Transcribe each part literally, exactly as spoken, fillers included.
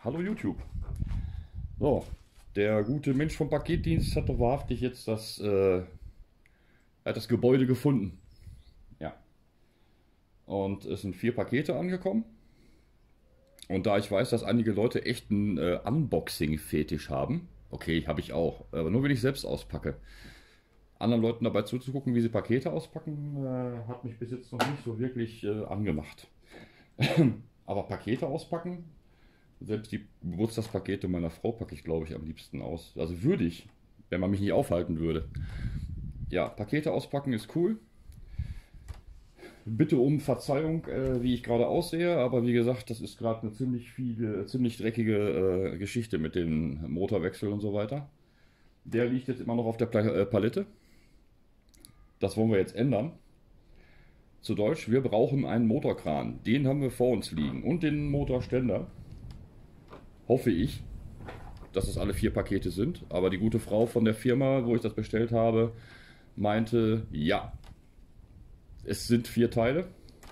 Hallo YouTube. So, der gute Mensch vom Paketdienst hat doch wahrhaftig jetzt das, äh, er hat das Gebäude gefunden. Ja. Und es sind vier Pakete angekommen. Und da ich weiß, dass einige Leute echt einen äh, Unboxing-Fetisch haben, okay, habe ich auch, aber nur wenn ich selbst auspacke. Anderen Leuten dabei zuzugucken, wie sie Pakete auspacken, äh, hat mich bis jetzt noch nicht so wirklich äh, angemacht. Aber Pakete auspacken, selbst die Geburtstagspakete meiner Frau packe ich, glaube ich, am liebsten aus. Also würde ich, wenn man mich nicht aufhalten würde. Ja, Pakete auspacken ist cool. Bitte um Verzeihung, äh, wie ich gerade aussehe, aber wie gesagt, das ist gerade eine ziemlich viele, ziemlich dreckige äh, Geschichte mit dem Motorwechsel und so weiter. Der liegt jetzt immer noch auf der Pla äh, Palette. Das wollen wir jetzt ändern. Zu Deutsch, wir brauchen einen Motorkran. Den haben wir vor uns liegen und den Motorständer. Hoffe ich, dass es alle vier Pakete sind. Aber die gute Frau von der Firma, wo ich das bestellt habe, meinte, ja, es sind vier Teile.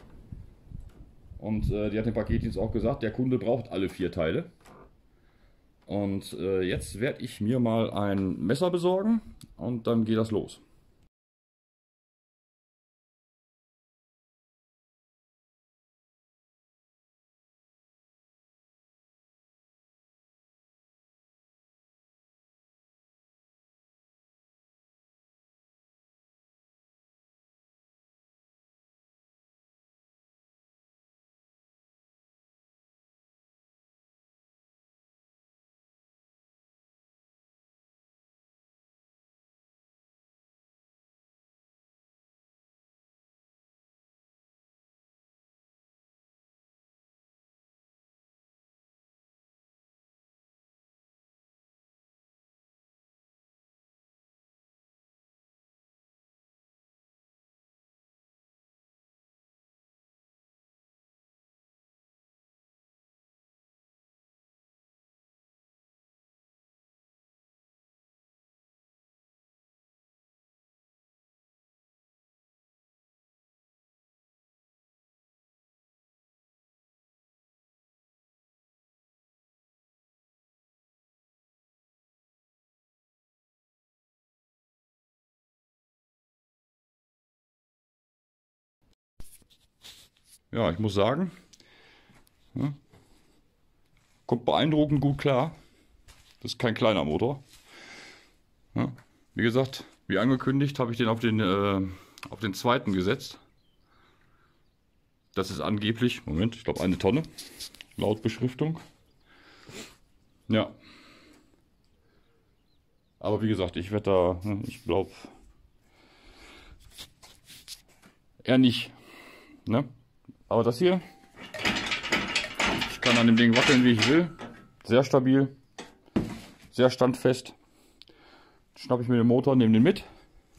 Und äh, die hat dem Paketdienst auch gesagt, der Kunde braucht alle vier Teile. Und äh, jetzt werde ich mir mal ein Messer besorgen und dann geht das los. Ja, ich muss sagen, ja, kommt beeindruckend gut klar. Das ist kein kleiner Motor. Ja, wie gesagt, wie angekündigt, habe ich den auf den, äh, auf den zweiten gesetzt. Das ist angeblich, Moment, ich glaube eine Tonne, laut Beschriftung. Ja. Aber wie gesagt, ich werde da, ich glaube, eher nicht. Ne? Aber das hier, ich kann an dem Ding wackeln, wie ich will. Sehr stabil, sehr standfest. Schnappe ich mir den Motor, nehme den mit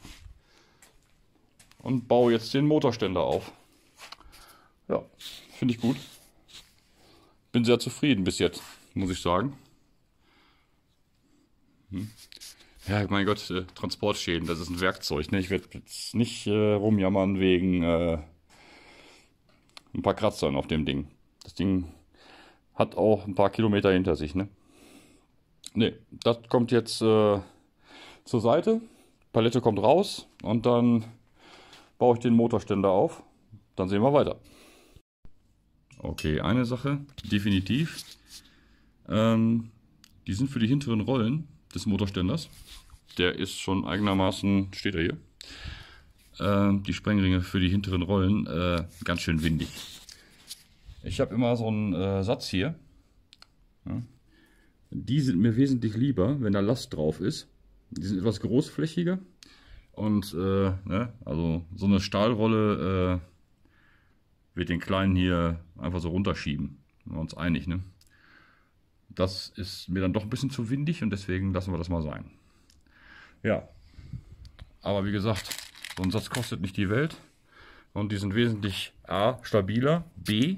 und baue jetzt den Motorständer auf. Ja, finde ich gut. Bin sehr zufrieden bis jetzt, muss ich sagen. Hm. Ja, mein Gott, äh, Transportschäden, das ist ein Werkzeug. Ne? Ich werde jetzt nicht äh, rumjammern wegen äh, ein paar Kratzern auf dem Ding. Das Ding hat auch ein paar Kilometer hinter sich. Ne, ne, das kommt jetzt äh, zur Seite. Palette kommt raus und dann baue ich den Motorständer auf. Dann sehen wir weiter. Okay, eine Sache, definitiv. Ähm, die sind für die hinteren Rollen des Motorständers. Der ist schon eigenermaßen, steht er hier. Äh, die Sprengringe für die hinteren Rollen äh, ganz schön windig. Ich habe immer so einen äh, Satz hier. Ja. Die sind mir wesentlich lieber, wenn da Last drauf ist. Die sind etwas großflächiger. Und äh, ne, also so eine Stahlrolle äh, wird den kleinen hier einfach so runterschieben. Sind wir uns einig, ne? Das ist mir dann doch ein bisschen zu windig und deswegen lassen wir das mal sein. Ja, aber wie gesagt, so ein Satz kostet nicht die Welt und die sind wesentlich A, stabiler, B,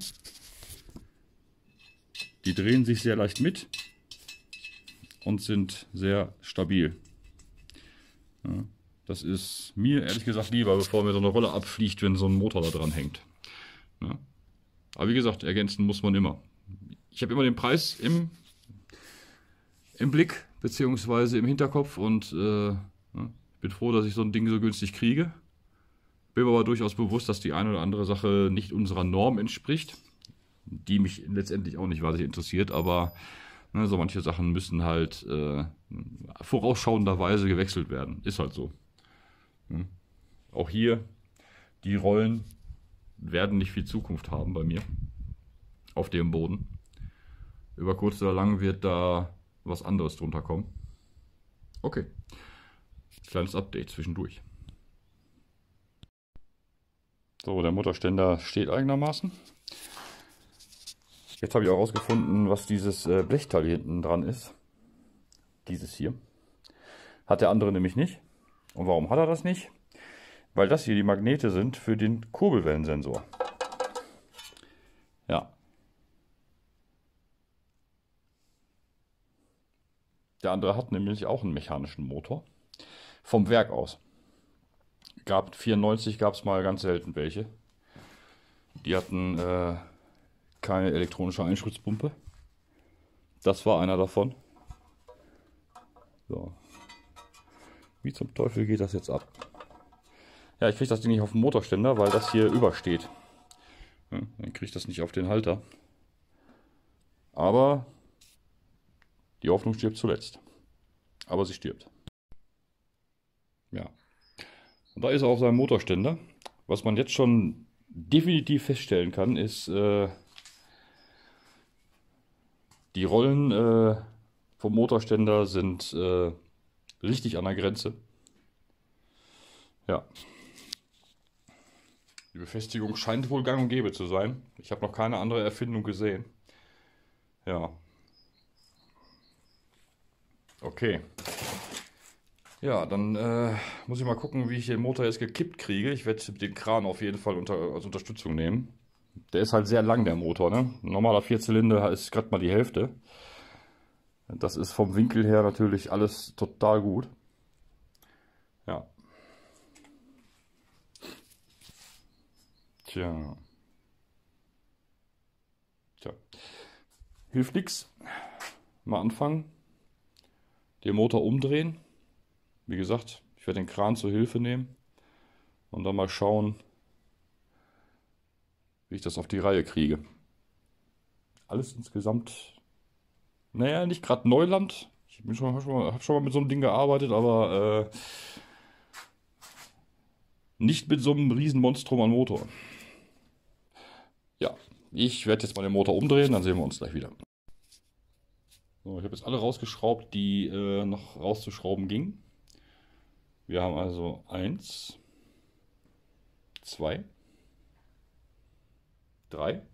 die drehen sich sehr leicht mit und sind sehr stabil. Ja, das ist mir ehrlich gesagt lieber, bevor mir so eine Rolle abfliegt, wenn so ein Motor da dran hängt. Ja, aber wie gesagt, ergänzen muss man immer. Ich habe immer den Preis im im Blick beziehungsweise im Hinterkopf und äh, bin froh, dass ich so ein Ding so günstig kriege. Bin mir aber durchaus bewusst, dass die eine oder andere Sache nicht unserer Norm entspricht, die mich letztendlich auch nicht wahnsinnig interessiert, aber ne, so manche Sachen müssen halt äh, vorausschauenderweise gewechselt werden. Ist halt so. Hm. Auch hier, die Rollen werden nicht viel Zukunft haben bei mir auf dem Boden. Über kurz oder lang wird da was anderes drunter kommen. Okay. Kleines Update zwischendurch. So, der Motorständer steht eigenermaßen. Jetzt habe ich auch herausgefunden, was dieses äh, Blechteil hier hinten dran ist. Dieses hier. Hat der andere nämlich nicht. Und warum hat er das nicht? Weil das hier die Magnete sind für den Kurbelwellensensor. Ja. Der andere hat nämlich auch einen mechanischen Motor. Vom Werk aus. Gab vierundneunzig gab es mal ganz selten welche. Die hatten äh, keine elektronische Einspritzpumpe. Das war einer davon. So. Wie zum Teufel geht das jetzt ab? Ja, ich kriege das Ding nicht auf den Motorständer, weil das hier übersteht. Ja, dann kriege ich das nicht auf den Halter. Aber die Hoffnung stirbt zuletzt. Aber sie stirbt. Ja. Und da ist er auf seinem Motorständer. Was man jetzt schon definitiv feststellen kann, ist, äh, die Rollen äh, vom Motorständer sind äh, richtig an der Grenze. Ja. Die Befestigung scheint wohl gang und gäbe zu sein. Ich habe noch keine andere Erfindung gesehen. Ja. Okay. Ja, dann äh, muss ich mal gucken, wie ich den Motor jetzt gekippt kriege. Ich werde den Kran auf jeden Fall unter, als Unterstützung nehmen. Der ist halt sehr lang, der Motor, ne? Ein normaler Vierzylinder ist gerade mal die Hälfte. Das ist vom Winkel her natürlich alles total gut. Ja. Tja. Tja. Hilft nichts. Mal anfangen. Den Motor umdrehen. Wie gesagt, ich werde den Kran zur Hilfe nehmen. Und dann mal schauen, wie ich das auf die Reihe kriege. Alles insgesamt, naja, nicht gerade Neuland. Ich bin schon, habe schon, mal, hab schon mal mit so einem Ding gearbeitet, aber äh, nicht mit so einem riesen Monstrum an Motor. Ja, ich werde jetzt mal den Motor umdrehen, dann sehen wir uns gleich wieder. So, ich habe jetzt alle rausgeschraubt, die äh, noch rauszuschrauben gingen. Wir haben also eins, zwei, drei,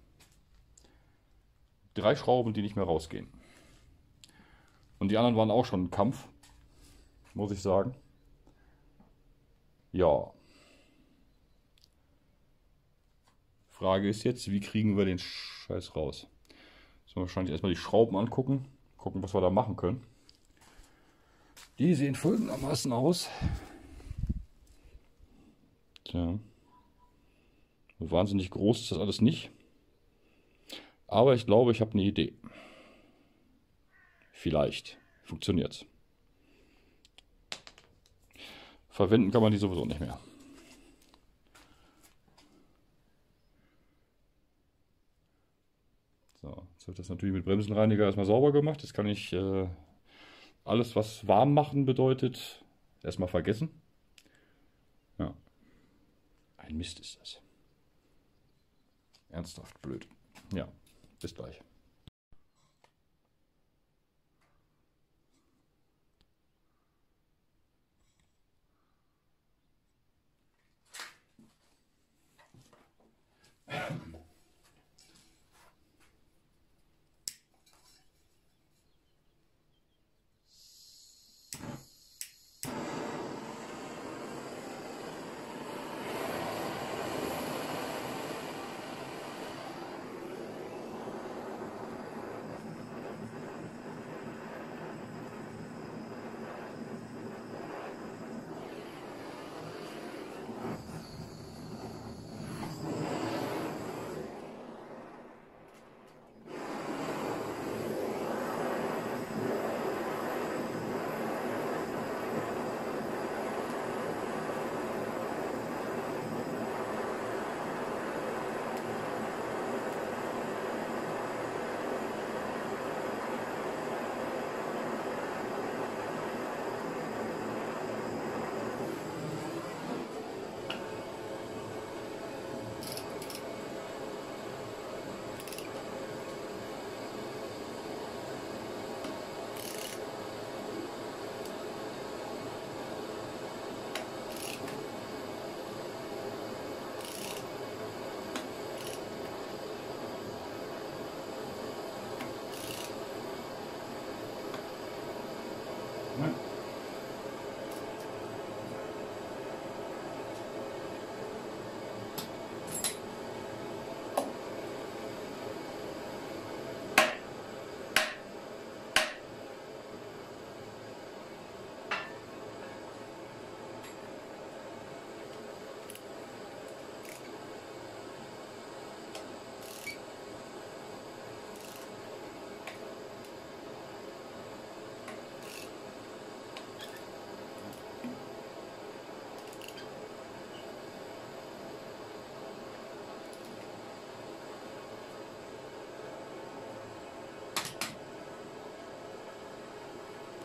drei Schrauben, die nicht mehr rausgehen. Und die anderen waren auch schon ein Kampf, muss ich sagen. Ja. Frage ist jetzt, wie kriegen wir den Scheiß raus? Müssen wir wahrscheinlich erstmal die Schrauben angucken, gucken, was wir da machen können. Die sehen folgendermaßen aus. Tja. Wahnsinnig groß ist das alles nicht. Aber ich glaube, ich habe eine Idee. Vielleicht funktioniert es. Verwenden kann man die sowieso nicht mehr. So, jetzt wird das natürlich mit Bremsenreiniger erstmal sauber gemacht. Jetzt kann ich äh, alles, was warm machen bedeutet, erstmal vergessen. Ja. Ein Mist ist das. Ernsthaft blöd. Ja, bis gleich.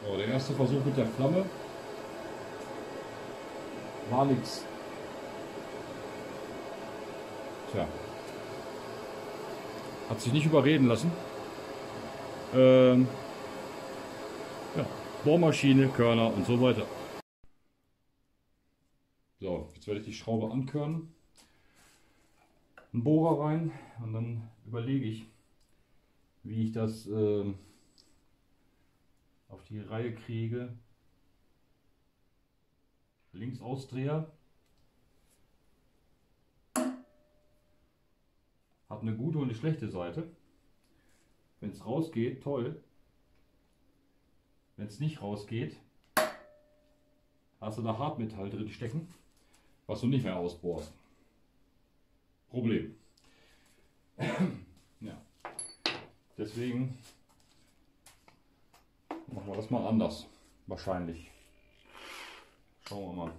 So, der erste Versuch mit der Flamme war nix. Tja. Hat sich nicht überreden lassen. Ähm, ja, Bohrmaschine, Körner und so weiter. So, jetzt werde ich die Schraube ankörnen. Einen Bohrer rein und dann überlege ich, wie ich das äh, auf die Reihe kriege. Links Ausdreher. Hat eine gute und eine schlechte Seite. Wenn es rausgeht, toll. Wenn es nicht rausgeht, hast du da Hartmetall drin stecken, was du nicht mehr ausbohrst. Problem. Ja. Deswegen machen wir das mal anders. Wahrscheinlich. Schauen wir mal.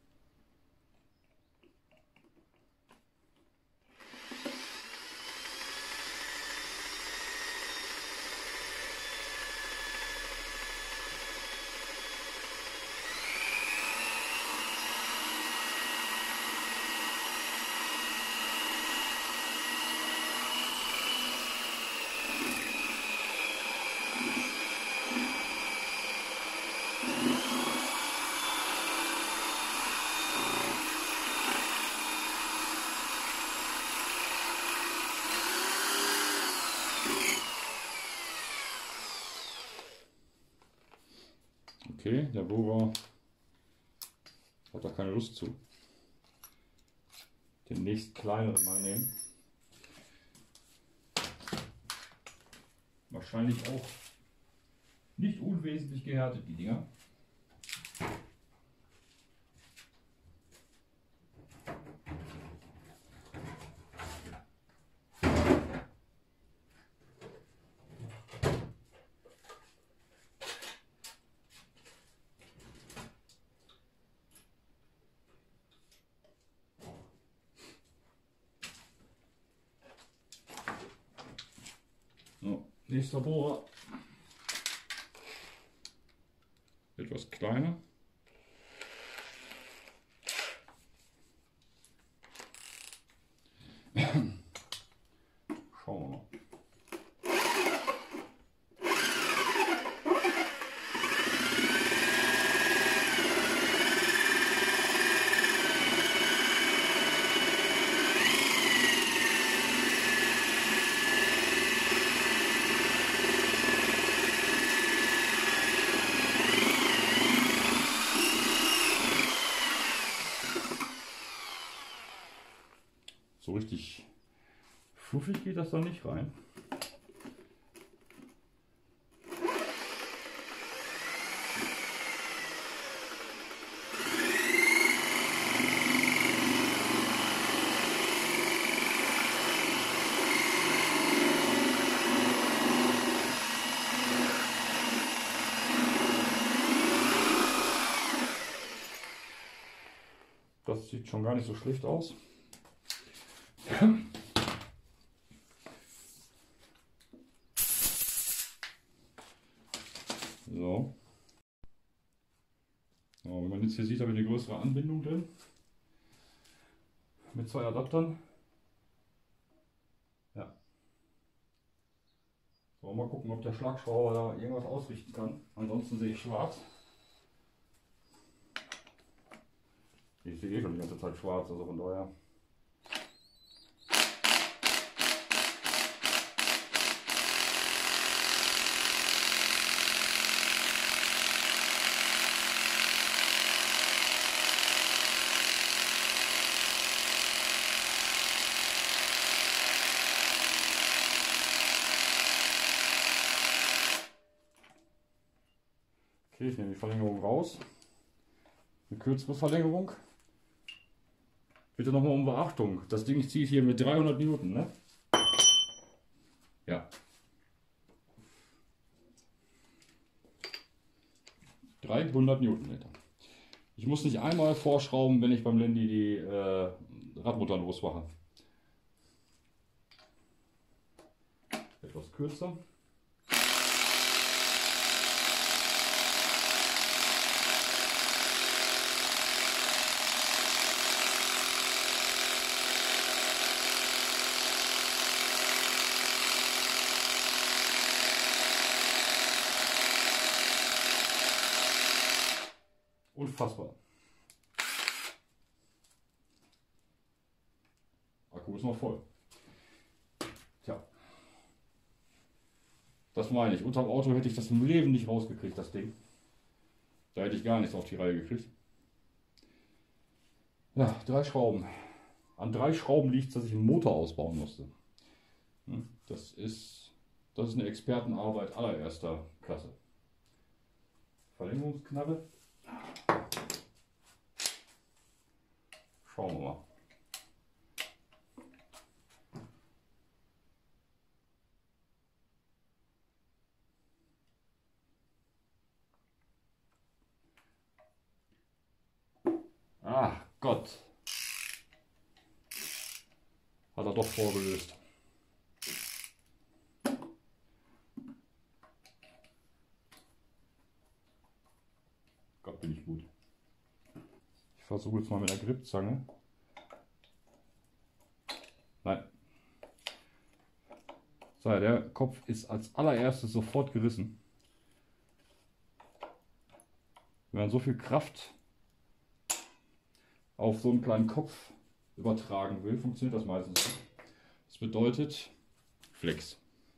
Okay, der Bohrer hat da keine Lust zu. Den nächsten kleineren mal nehmen. Wahrscheinlich auch nicht unwesentlich gehärtet, die Dinger. So, nächster Bohrer. Etwas kleiner. Schauen wir mal. So richtig fluffig geht das da nicht rein. Das sieht schon gar nicht so schlecht aus. So. So, wenn man jetzt hier sieht, habe ich eine größere Anbindung drin. Mit zwei Adaptern. Ja. So, mal gucken, ob der Schlagschrauber da irgendwas ausrichten kann. Ansonsten sehe ich schwarz. Ich sehe eh schon die ganze Zeit schwarz, also von daher. Okay, ich nehme die Verlängerung raus. Eine kürzere Verlängerung. Bitte nochmal um Beachtung. Das Ding zieht hier mit dreihundert Newton, ne? Ja. dreihundert Newtonmeter. Ich muss nicht einmal vorschrauben, wenn ich beim Landy die äh, Radmutter losmache. Etwas kürzer. Unfassbar. Akku ist noch voll. Tja. Das meine ich. Unterm Auto hätte ich das im Leben nicht rausgekriegt, das Ding. Da hätte ich gar nichts auf die Reihe gekriegt. Ja, drei Schrauben. An drei Schrauben liegt es, dass ich einen Motor ausbauen musste. Das ist, das ist eine Expertenarbeit allererster Klasse. Verlängerungsknappe. Schauen wir mal. Ach Gott. Hat er doch vorgelöst. Gott, bin ich gut. Ich versuche jetzt mal mit der Grippzange. Nein. So, der Kopf ist als allererstes sofort gerissen. Wenn man so viel Kraft auf so einen kleinen Kopf übertragen will, funktioniert das meistens nicht. Das bedeutet Flex.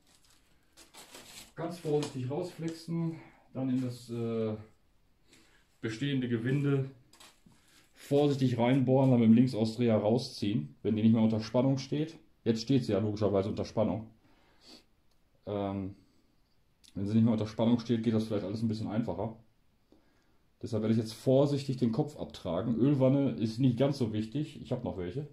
Ganz vorsichtig rausflexen, dann in das äh, bestehende Gewinde vorsichtig reinbohren, dann mit dem Linksausdreher rausziehen, wenn die nicht mehr unter Spannung steht. Jetzt steht sie ja logischerweise unter Spannung. Ähm, wenn sie nicht mehr unter Spannung steht, geht das vielleicht alles ein bisschen einfacher. Deshalb werde ich jetzt vorsichtig den Kopf abtragen. Ölwanne ist nicht ganz so wichtig. Ich habe noch welche.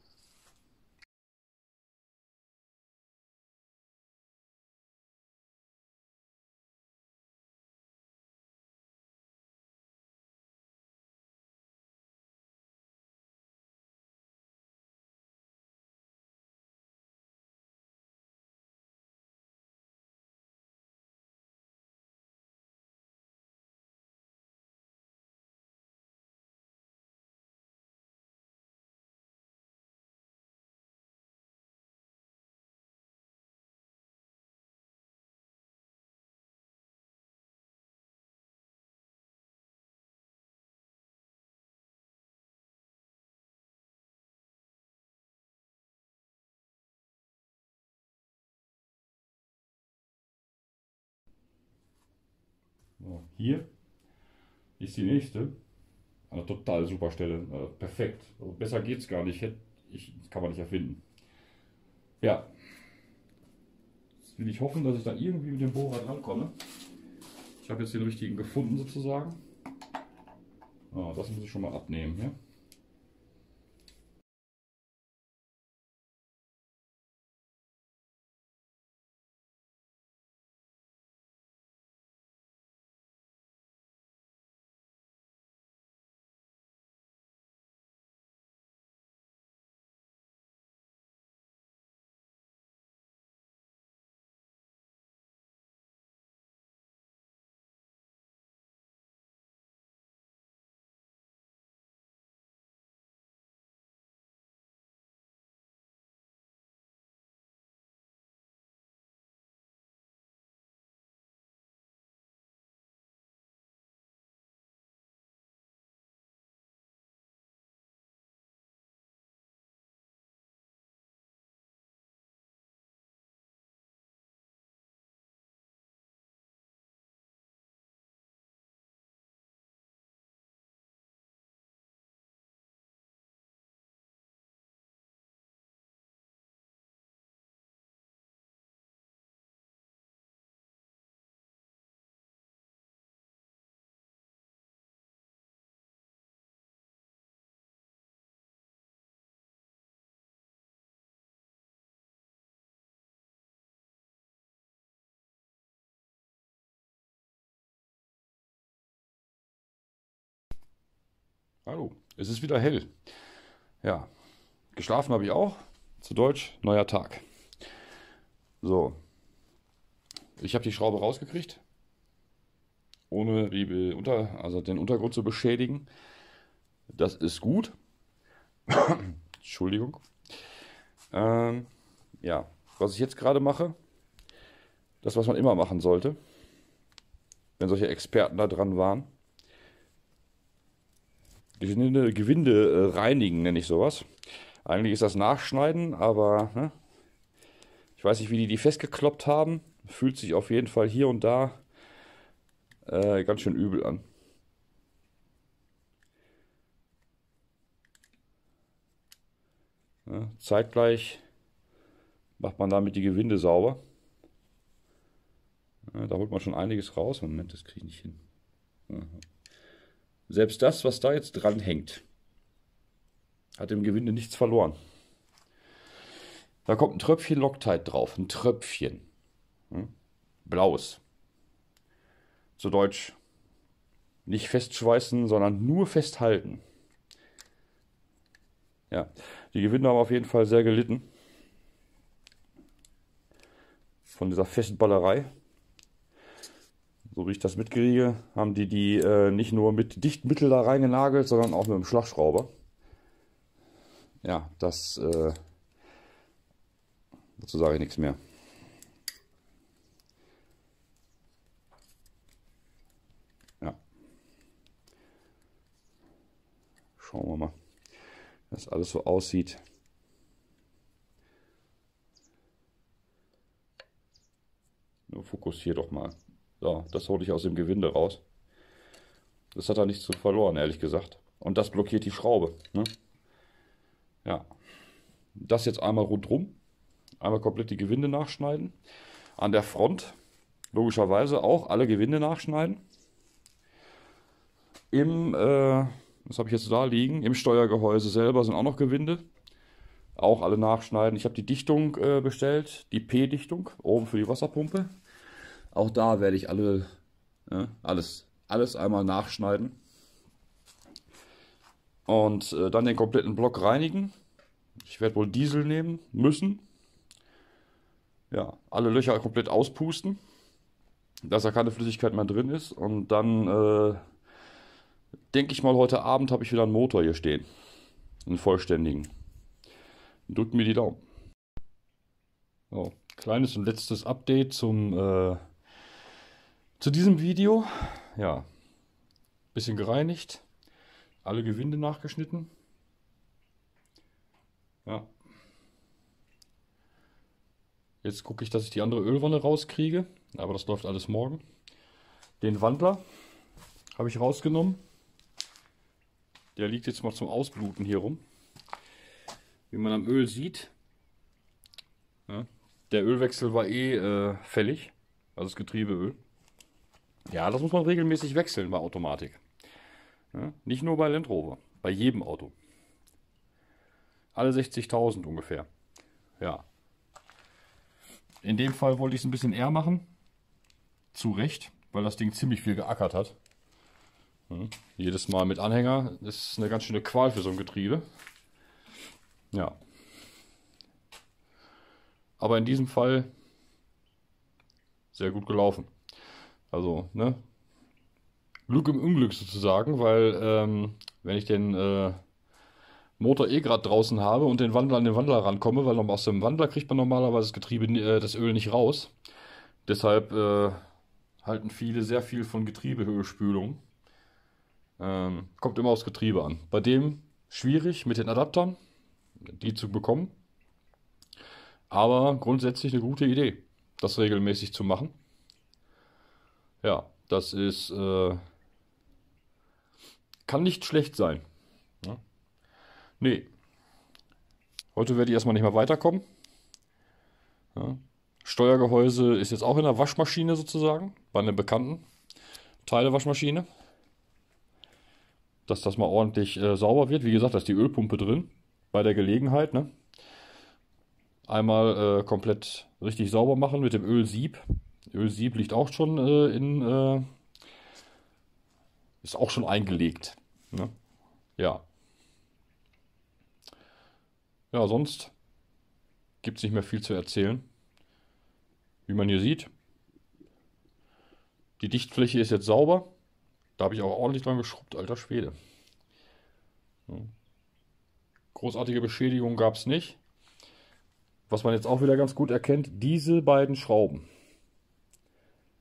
So, hier ist die nächste. Eine total super Stelle. Äh, perfekt. Also besser geht es gar nicht. Ich, das kann man nicht erfinden. Ja. Jetzt will ich hoffen, dass ich da irgendwie mit dem Bohrer drankomme. Ich habe jetzt den richtigen gefunden sozusagen. Ah, das muss ich schon mal abnehmen hier. Hallo, es ist wieder hell. Ja, geschlafen habe ich auch. Zu Deutsch, neuer Tag. So, ich habe die Schraube rausgekriegt, ohne die Unter, also den Untergrund zu beschädigen. Das ist gut. Entschuldigung. Ähm, ja, was ich jetzt gerade mache, das, was man immer machen sollte, wenn solche Experten da dran waren. Gewinde, Gewinde äh, reinigen, nenne ich sowas. Eigentlich ist das Nachschneiden, aber ne, ich weiß nicht, wie die die festgekloppt haben. Fühlt sich auf jeden Fall hier und da äh, ganz schön übel an. Ja, zeitgleich macht man damit die Gewinde sauber. Ja, da holt man schon einiges raus. Moment, das kriege ich nicht hin. Aha. Selbst das, was da jetzt dran hängt, hat im Gewinde nichts verloren. Da kommt ein Tröpfchen Loctite drauf. Ein Tröpfchen. Hm? Blaues. Zu Deutsch nicht festschweißen, sondern nur festhalten. Ja, die Gewinde haben auf jeden Fall sehr gelitten von dieser Festballerei. So wie ich das mitkriege, haben die die äh, nicht nur mit Dichtmittel da reingenagelt, sondern auch mit dem Schlagschrauber. Ja, das äh, dazu sage ich nichts mehr. Ja. Schauen wir mal, wie das alles so aussieht. Nur fokussier doch mal. So, das hole ich aus dem Gewinde raus. Das hat er nichts zu verloren, ehrlich gesagt. Und das blockiert die Schraube. Ne? Ja. Das jetzt einmal rundrum. Einmal komplett die Gewinde nachschneiden. An der Front logischerweise auch alle Gewinde nachschneiden. Im, äh, was habe ich jetzt da liegen? Im Steuergehäuse selber sind auch noch Gewinde. Auch alle nachschneiden. Ich habe die Dichtung äh, bestellt. Die P-Dichtung. Oben für die Wasserpumpe. Auch da werde ich alle, ja, alles, alles einmal nachschneiden. Und äh, dann den kompletten Block reinigen. Ich werde wohl Diesel nehmen müssen. Ja, alle Löcher komplett auspusten, dass da keine Flüssigkeit mehr drin ist. Und dann äh, denke ich mal, heute Abend habe ich wieder einen Motor hier stehen. Einen vollständigen. Drückt mir die Daumen. So, kleines und letztes Update zum äh, zu diesem Video. Ja, bisschen gereinigt, alle Gewinde nachgeschnitten. Ja. Jetzt gucke ich, dass ich die andere Ölwanne rauskriege, aber das läuft alles morgen. Den Wandler habe ich rausgenommen. Der liegt jetzt mal zum Ausbluten hier rum. Wie man am Öl sieht, ja, der Ölwechsel war eh äh, fällig, also das Getriebeöl. Ja, das muss man regelmäßig wechseln bei Automatik. Ja, nicht nur bei Land Rover, bei jedem Auto. Alle sechzigtausend ungefähr. Ja. In dem Fall wollte ich es ein bisschen eher machen. Zu Recht, weil das Ding ziemlich viel geackert hat. Ja, jedes Mal mit Anhänger ist eine ganz schöne Qual für so ein Getriebe. Ja. Aber in diesem Fall sehr gut gelaufen. Also, ne? Glück im Unglück sozusagen, weil ähm, wenn ich den äh, Motor eh gerade draußen habe und den Wandler an den Wandler rankomme, weil aus dem Wandler kriegt man normalerweise das Getriebe, äh, das Öl nicht raus. Deshalb äh, halten viele sehr viel von Getriebehöhlspülung. Ähm, kommt immer aufs Getriebe an. Bei dem schwierig mit den Adaptern, die zu bekommen. Aber grundsätzlich eine gute Idee, das regelmäßig zu machen. Ja, das ist, äh, kann nicht schlecht sein. Ja. Nee. Heute werde ich erstmal nicht mehr weiterkommen. Ja. Steuergehäuse ist jetzt auch in der Waschmaschine sozusagen, bei einer bekannten Teilewaschmaschine. Dass das mal ordentlich äh, sauber wird. Wie gesagt, da ist die Ölpumpe drin, bei der Gelegenheit. Ne? Einmal äh, komplett richtig sauber machen mit dem Ölsieb. Ölsieb liegt auch schon äh, in, äh, ist auch schon eingelegt. Ne? Ja. Ja, sonst gibt es nicht mehr viel zu erzählen. Wie man hier sieht, die Dichtfläche ist jetzt sauber. Da habe ich auch ordentlich dran geschrubbt, alter Schwede. Ja. Großartige Beschädigung gab es nicht. Was man jetzt auch wieder ganz gut erkennt, diese beiden Schrauben.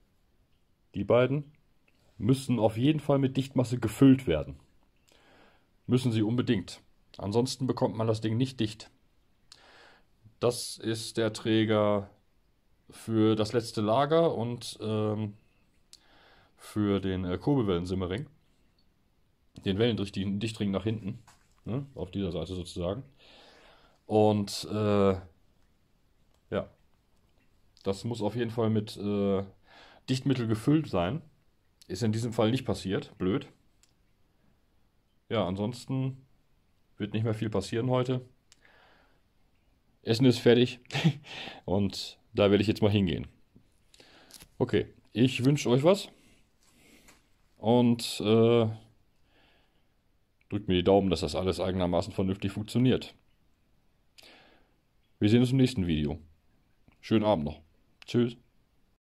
Die beiden müssen auf jeden Fall mit Dichtmasse gefüllt werden. müssen Sie unbedingt. Ansonsten bekommt man das Ding nicht dicht. Das ist der Träger für das letzte Lager und ähm, für den äh, Kurbelwellensimmering. Den Wellendichtring nach hinten. Ne? Auf dieser Seite sozusagen. Und äh, ja, das muss auf jeden Fall mit äh, Dichtmittel gefüllt sein. Ist in diesem Fall nicht passiert. Blöd. Ja, ansonsten wird nicht mehr viel passieren heute. Essen ist fertig und da werde ich jetzt mal hingehen. Okay, ich wünsche euch was und äh, drückt mir die Daumen, dass das alles eigenermaßen vernünftig funktioniert. Wir sehen uns im nächsten Video. Schönen Abend noch. Tschüss.